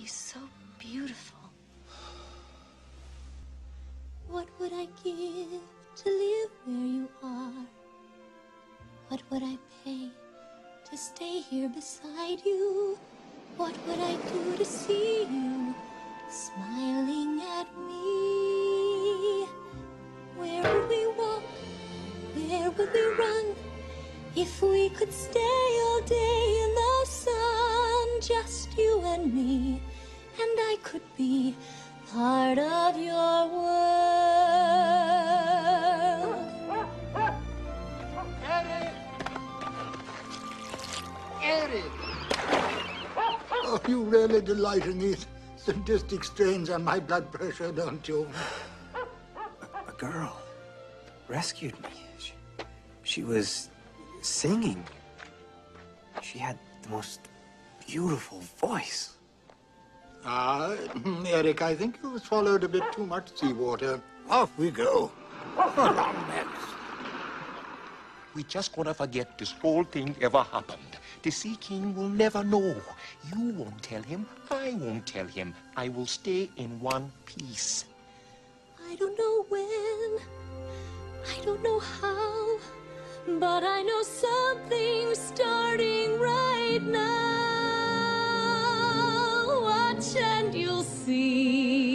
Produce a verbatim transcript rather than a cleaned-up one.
be so beautiful. What would I give to live where you are? What would I pay to stay here beside you? What would I do to see you smiling at me? Where would we walk? Where would we run? If we could stay all day in the sun, just you and me, and I could be part of your world. Eric! Eric! Oh, you really delight in these sadistic strains on my blood pressure, don't you? A, a girl rescued me. She, she was singing. She had the most beautiful voice. Ah, Eric, I think you swallowed a bit too much seawater. Off we go. Along next. We just gonna forget this whole thing ever happened. The Sea King will never know. You won't tell him. I won't tell him. I will stay in one piece. I don't know when, I don't know how, but I know something's starting right now. Watch and you'll see.